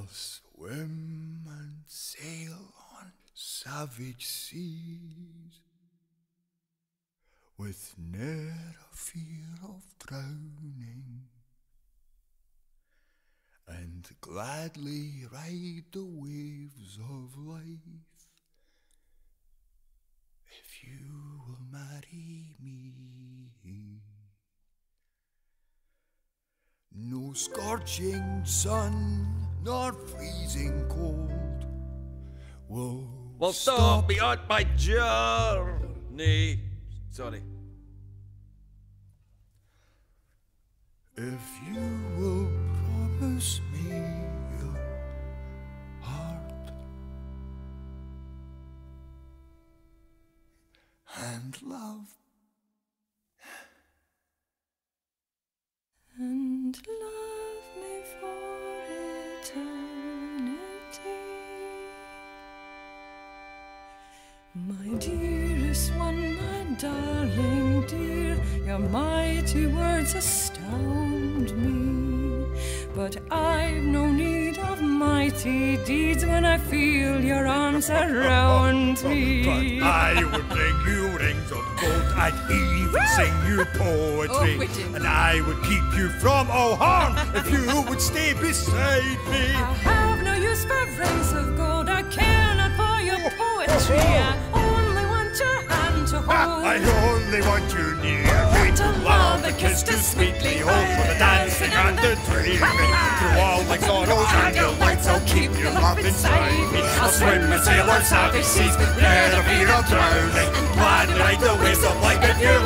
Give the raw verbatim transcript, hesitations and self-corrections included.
I'll swim and sail on savage seas, with ne'er a fear of drowning, and gladly ride the waves of life, if you will marry me. No scorching sun nor freezing cold will Well, stop me on my journey. Sorry. If you will promise me your heart and love and love me for eternity. My dearest one, my darling dear, your mighty words astound me, but I've no need of mighty deeds when I feel your arms around me. But I would bring you rings of gold, I'd even sing you poetry, oh, and I would keep you from all harm if you would stay beside me. I have no use for rings of gold, I care not for your poetry, I only want your hand to hold. I only want you near me, to love and kiss to sweetly hold, for the dancing and the dreaming, through all my sorrows and delights, I'll keep your love inside me. I'll swim and sail on savage seas, never fear of drowning, and gladly ride the waves of life if you